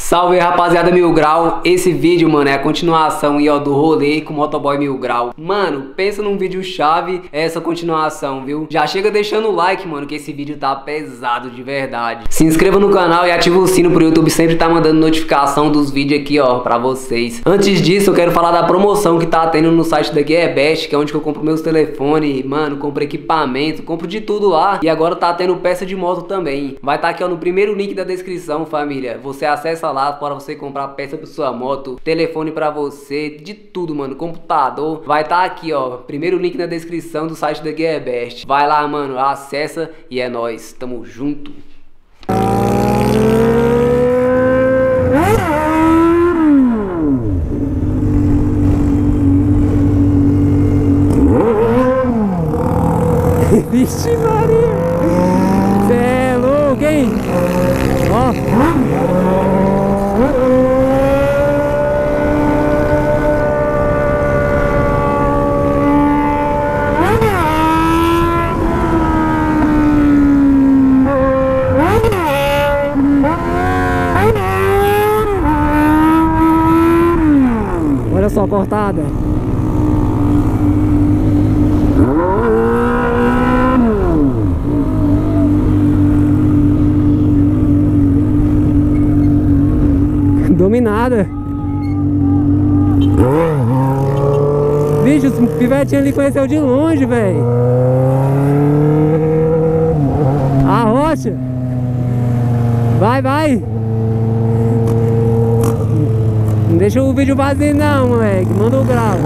Salve rapaziada Mil Grau, esse vídeo, mano, é a continuação aí, ó, do rolê com o Motoboy Mil Grau. Mano, pensa num vídeo chave, essa continuação, viu? Já chega deixando o like, mano, que esse vídeo tá pesado de verdade. Se inscreva no canal e ativa o sino pro YouTube sempre tá mandando notificação dos vídeos aqui, ó, pra vocês. Antes disso, eu quero falar da promoção que tá tendo no site da Gearbest, que é onde que eu compro meus telefones, mano, compro equipamento, compro de tudo lá. E agora tá tendo peça de moto também. Vai tá aqui, ó, no primeiro link da descrição, família. Você acessa lá para você comprar peça pra sua moto, telefone pra você, de tudo, mano, computador. Vai tá aqui, ó, primeiro link na descrição do site da Gearbest. Vai lá, mano, acessa e é nóis, tamo junto. Vixe Maria, cê é louco, hein? Ó. Olha só a cortada. Dominada. Bicho, os pivetinhos ali conheceu de longe, velho. A rocha. Vai, vai. Não deixa o vídeo vazio não, moleque. Manda o grau.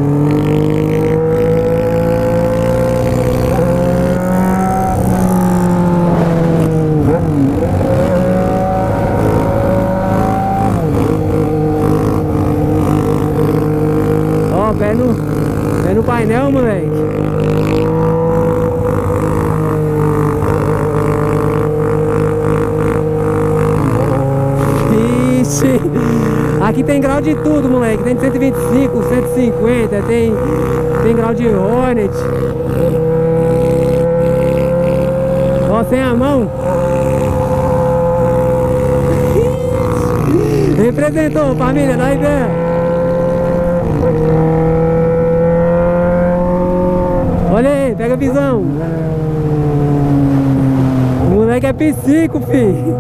Pé no painel, moleque. Ixi. Aqui tem grau de tudo, moleque. Tem de 125, 150, tem grau de Hornet. Ó, sem a mão. Representou, família, dá ideia. Olha aí, pega a visão. O moleque é psico, filho.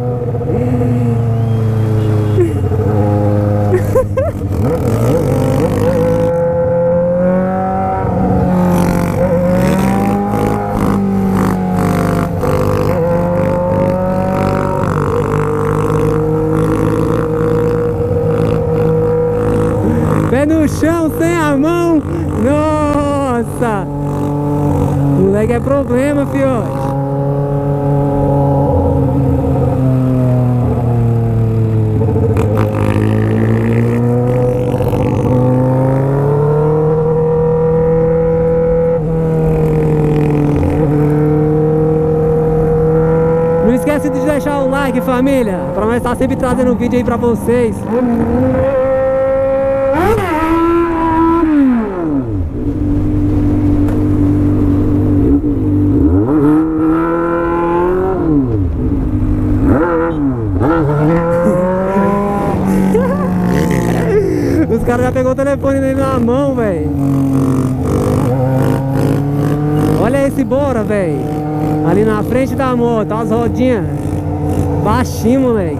Pé no chão, sem a mão. Nossa! Moleque é problema, fiote. Não esquece de deixar o like, família, pra nós estar sempre trazendo vídeo aí pra vocês. Os caras já pegou o telefone dele na mão, velho. Olha esse bora, velho. Ali na frente da moto, as rodinhas. Baixinho, moleque.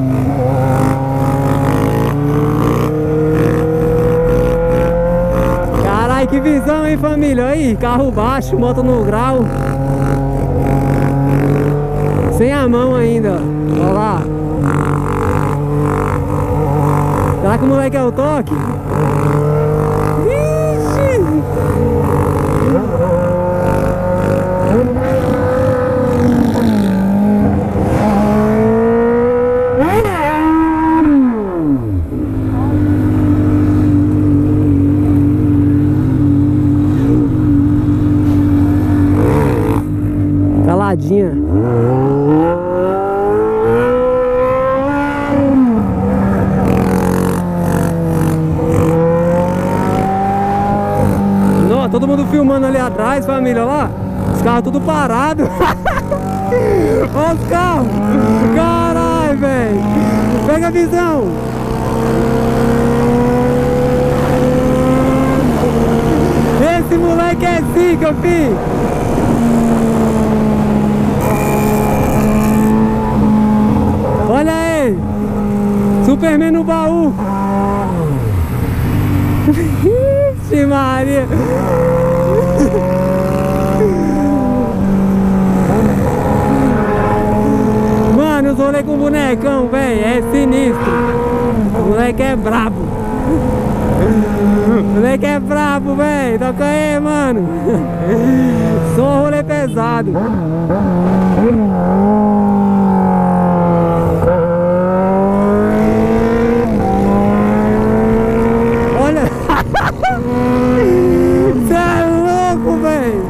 Caralho, que visão, hein, família? Aí, carro baixo, moto no grau. Sem a mão ainda. Olha lá. Será que o moleque é o toque? Ixi. Caladinha. Todo mundo filmando ali atrás, família, olha lá. Os carros tudo parados. Olha os carros. Caralho, velho. Pega a visão. Esse moleque é zica, filho. Olha aí. Superman no baú. Ixi, Maria. Mano, eu rolê com o bonecão, velho. É sinistro. O moleque é brabo. O moleque é brabo, velho. Toca aí, mano. Só rolê pesado. Olha. Você é louco, velho.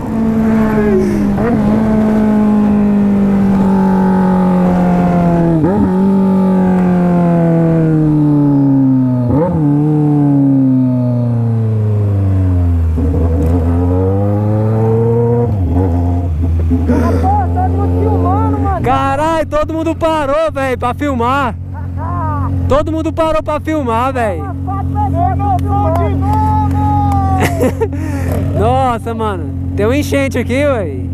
Caralho, todo mundo parou, velho, pra filmar. Todo mundo parou pra filmar, velho. Nossa, mano, tem um enchente aqui, velho.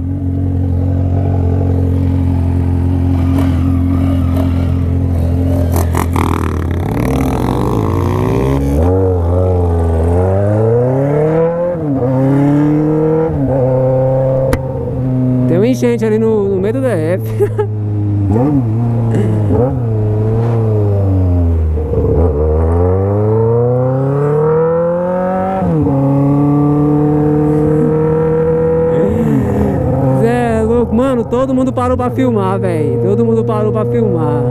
Tem um enchente ali no meio do DF. Zé, louco, mano, todo mundo parou pra filmar, velho. Todo mundo parou pra filmar.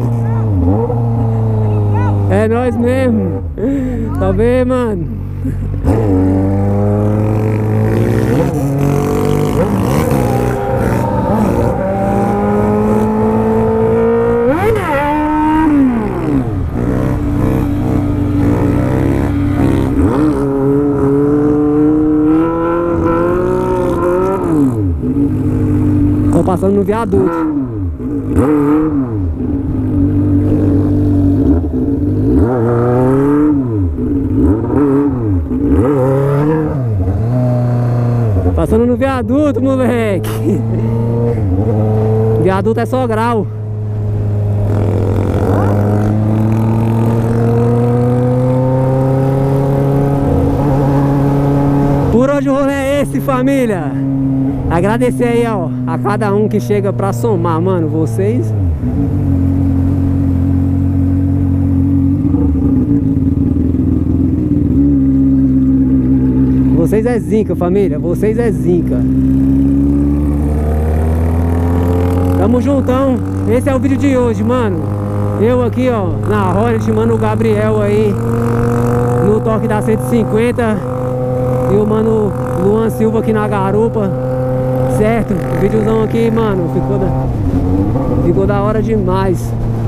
É nós mesmo. Tá vendo, mano? Tô passando no viaduto. Passando no viaduto, moleque. Viaduto é só grau. Por hoje o rolê é esse, família. Agradecer aí, ó, a cada um que chega pra somar, mano. Vocês é zica, família. Vocês é zica. Tamo juntão. Esse é o vídeo de hoje, mano. Eu aqui, ó, na Hornet, mano, o Gabriel aí no toque da 150. E o mano Luan Silva aqui na garupa. Certo? O videozão aqui, mano, ficou da hora demais.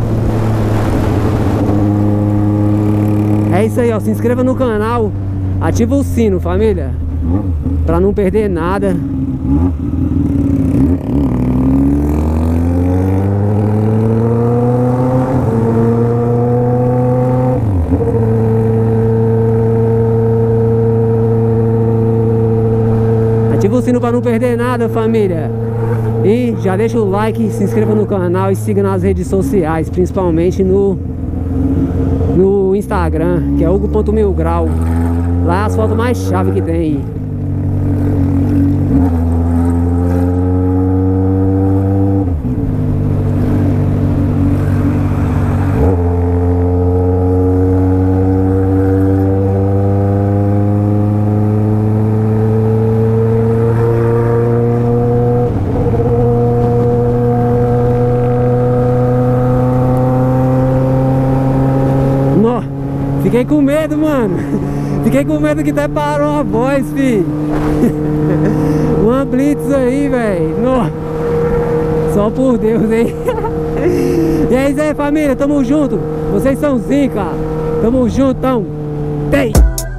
É isso aí, ó. Se inscreva no canal. Ativa o sino, família, pra não perder nada. Ativa o sino pra não perder nada, família. E já deixa o like, se inscreva no canal e siga nas redes sociais, principalmente no Instagram, que é Hugo.milgrau. Lá é as fotos mais chave que tem. Fiquei com medo, mano. Fiquei com medo que até parou a voz, fi. Uma blitz aí, velho. Só por Deus, hein. E é isso aí, família. Tamo junto. Vocês são zica. Tamo juntão. Tem.